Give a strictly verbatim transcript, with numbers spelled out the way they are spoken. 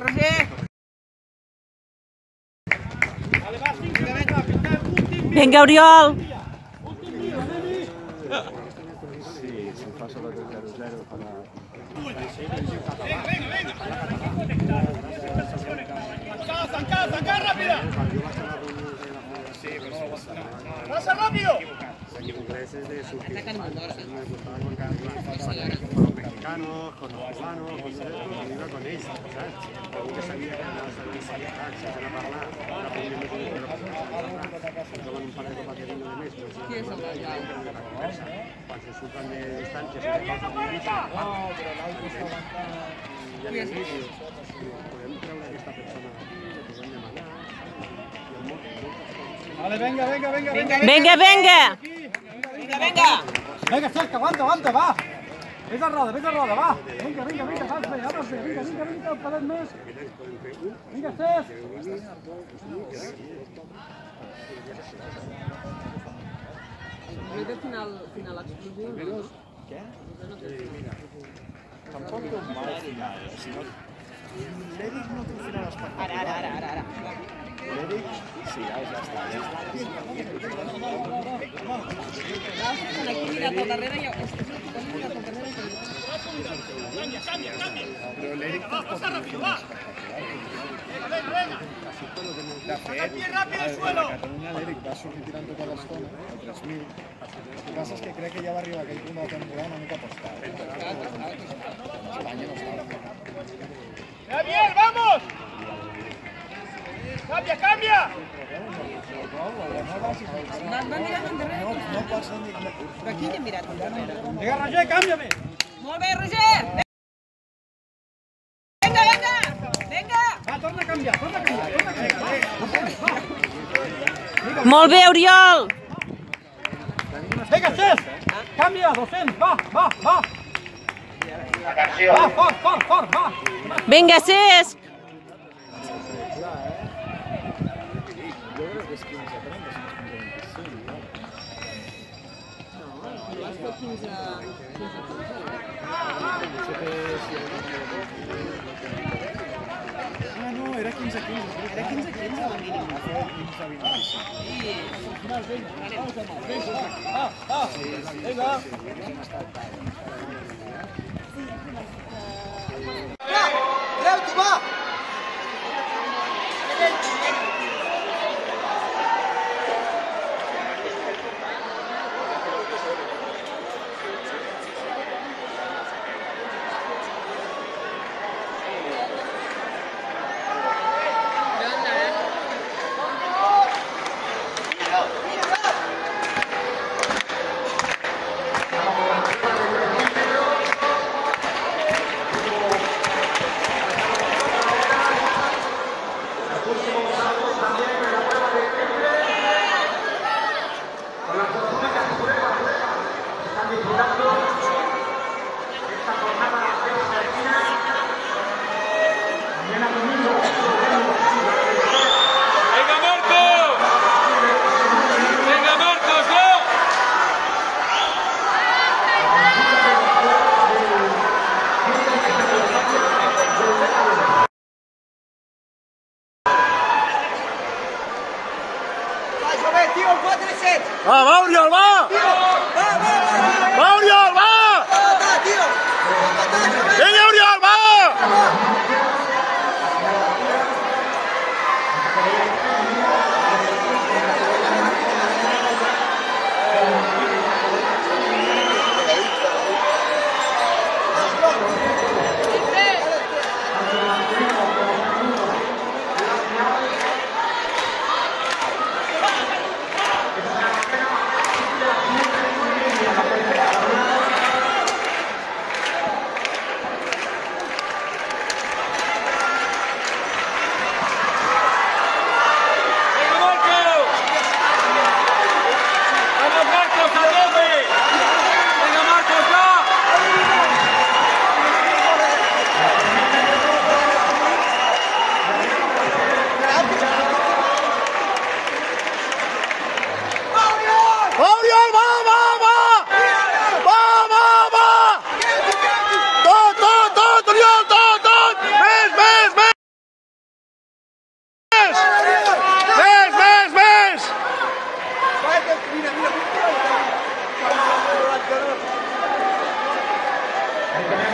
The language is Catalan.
Roger. Vinga, Oriol. Sí, si fa solo el zero zero farà... ¡Zancar, zancar, rápida! ¡Pasa rápido! Mexicanos, con los cubanos, con los iba con ells, saps? Algú que sabia que anava a servir seritat, si van a parlar, una reunió més o menys de la persona, si troben un parell de copa que vinguen de més, doncs ja no hi ha una conversa. Quan se surten de distàncies i de coses difícils, ja n'hi ha vídeos, podem treure aquesta persona que podem demanar, Vale, venga, venga, venga, venga. Venga, venga. Venga, venga. Venga, cerca, aguanta, aguanta, va. Ves a roda, ves a roda, va. Venga, venga, venga, vas bé, vas bé. Vinga, vinga, vinga, un palet més. Vinga, Cesc. No té final, final explosiu, no? Què? Tampoc té un mal final, sinó... L'Eric no té un final espectacular. Ara, ara, ara, ara. L'Eric, sí, ja està, ja està. Aquí mirat al darrere i... Has mirat al darrere i... Però l'Eric tampoc té un final espectacular. De fet, a Catalunya l'Eric va sortir tirant tota l'estona, el tres mil. El que passa és que crec que ja va arribar aquell punt de la temporada una mica tostada. Espanya no estava. ¡Gabriel, vamos! ¡Cambia, cambia! Va mirat al darrere. No pots dir... Però aquí t'he mirat al darrere. Vinga, Roger, cámbiame. Molt bé, Roger! Vinga, vinga! Vinga! Va, torna a canviar, torna a canviar, torna a canviar. Molt bé, Oriol. Vinga, Cesc! Canvia, dos-cents, va, va, va! Va, fort, fort, fort, va! Vinga, Cesc. Jo crec que és quinze, però no és quinze vint-i-cinc, no? No, has fet quinze... Ah, no, era quinze quinze. Era quinze quinze, la mínima. quinze vint-i-cinc. Va, va, vinga! Treu-t'ho, va! Gracias.